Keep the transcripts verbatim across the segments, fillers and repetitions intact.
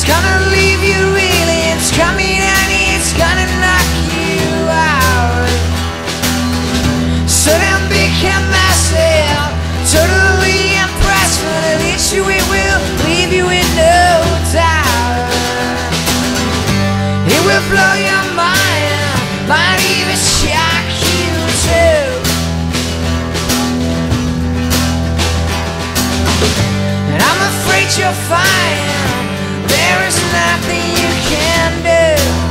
It's gonna leave you reeling, it's coming and it's gonna knock you out. So then become myself, totally impressed, but at least you it will leave you with no doubt. It will blow your mind, might even shock you too. And I'm afraid you'll find there is nothing you can do.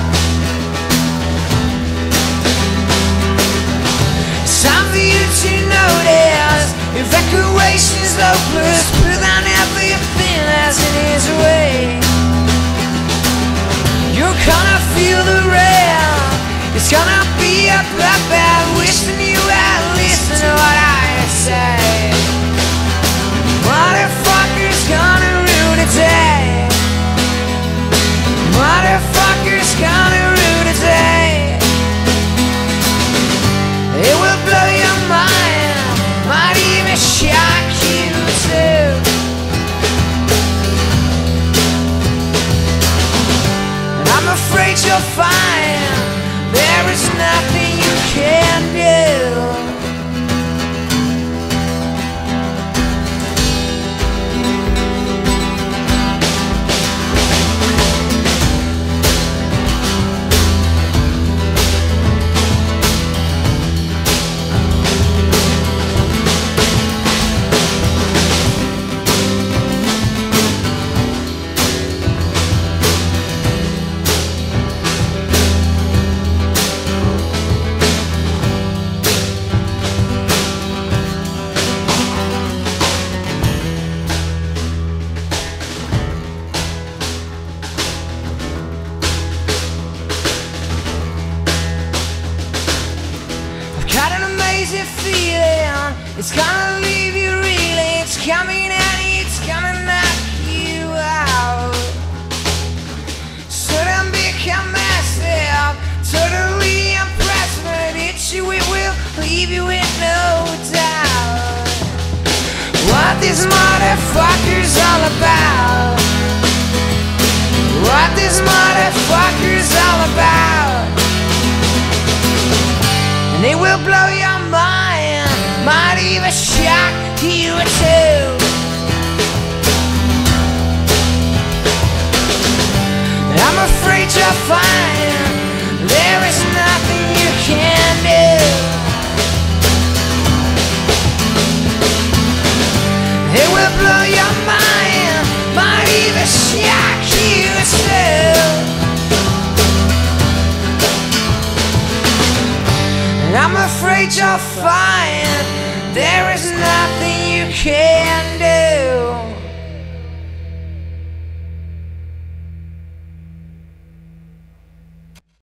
It's time for you to notice evacuation's hopeless. Put down everything as it is away. You're gonna feel the rain. It's gonna be a bloodbath, wishing you had listened to what I say. Motherfucker's gonna ruin the day. Motherfucker's gonna ruin the day. It will blow your mind, might even shock you too. And I'm afraid you'll find there is nothing you can do. Got an amazing feeling, it's gonna leave you reeling. It's coming and it's gonna knock you out. So then become myself, totally impressed, but it's you, it will leave you with no doubt. What this motherfucker's all about, what this motherfucker's all about. And it will blow your mind, might even shock you too. And I'm afraid you'll find there is nothing you can do. It will blow your mind, might even shock you too. I'm afraid you'll find there is nothing you can do.